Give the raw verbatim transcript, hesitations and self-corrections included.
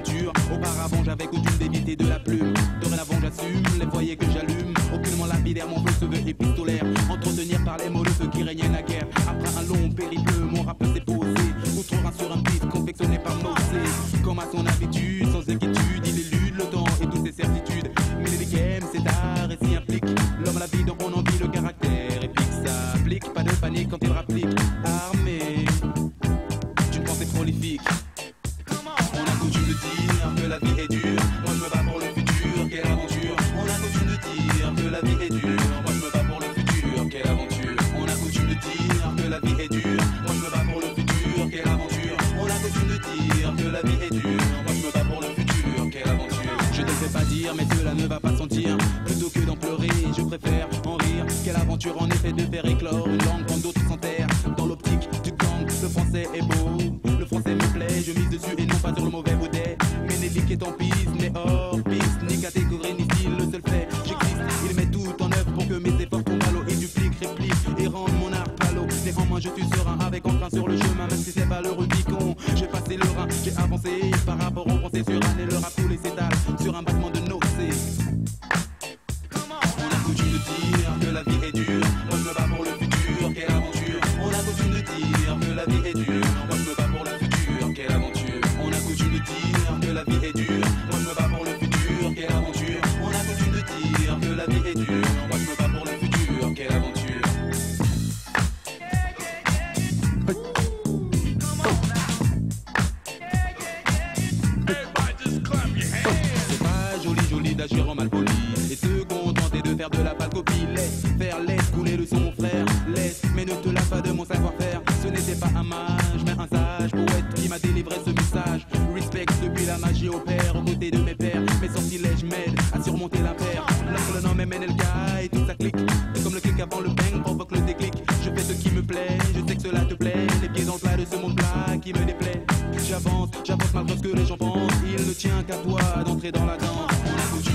l'aventure. Auparavant j'avais coutume d'éviter de la plume. Dorénavant j'assume les foyers que j'allume. Aucunement lapidaire, mon feu se veut épistolaire. Entretenir par les mots le feu qui régnait naguère. Après un long périple, mon rap s'est posé. Outre un sur un beat confectionné par Mosé. Comme à son habitude, sans inquiétude, il élude le temps et toutes ses certitudes. Mais les game, c'est art et s'y implique. L'homme à la vie dont on envie le caractère épique s'applique. Pas de panique quand il rapplique. Armé d'une pensée prolifique. On a coutume de dire que la vie est dure. Moi je me bats pour le futur, quelle aventure. On a coutume de dire que la vie est dure. Moi je me bats pour le futur, quelle aventure. On a coutume de dire que la vie est dure. Moi je me bats pour le futur, quelle aventure. On a coutume de dire que la vie est dure. Moi je me bats pour le futur, quelle aventure. Je ne te fais pas dire, mais cela ne va pas sentir. Plutôt que d'en pleurer, je préfère en rire. Quelle aventure en effet de faire éclore une langue quand d'autres s'enterrent. Dans l'optique du gang, le français est beau. Le français me plaît, je mise dessus et non pas sur le mauvais baudet. Ménélique est en piste, mais hors piste. Ni catégorie ni style, le seul fait, j'existe. Il met tout en œuvre pour que mes efforts tombent à l'eau. Et duplique, réplique et rende mon art palo. Néanmoins je suis serein avec entrain sur le chemin. Même si c'est pas le Rubicon, j'ai passé le rein. J'ai avancé par rapport au français sur un. Et le rap coule et s'étale sur un battement de nocées. On a coutume de dire que la vie est dure. Moi je me bats pour le futur, quelle aventure. On a coutume de dire que la vie est dure. Moi je me bats pour le futur, quelle aventure. On a coutume de dire que la vie est dure. Moi je me bats pour le futur, quelle aventure. On a coutume de dire que la vie est dure. Moi je me bats pour le futur, quelle aventure. C'est pas joli joli d'agir en mal poli et se contenter de faire de la pâle copie. Laisse faire, laisse couler le son frère. Laisse, mais ne te lave pas de mon savoir-faire. Ce n'était pas un mage, mais un sage poète qui m'a délivré ce message. Respect depuis la magie opère aux côtés de mes pères. Mes sortilèges m'aident à surmonter l'impair. L'homme le nom M N L K et tout ça clique. C'est comme le clic avant le bang provoque le déclic. Je fais ce qui me plaît, je sais que cela te plaît. Les pieds dans le plat de ce monde plat qui me déplaît. J'avance, j'avance malgré ce que les gens pensent. Il ne tient qu'à toi d'entrer dans la danse. On a coutume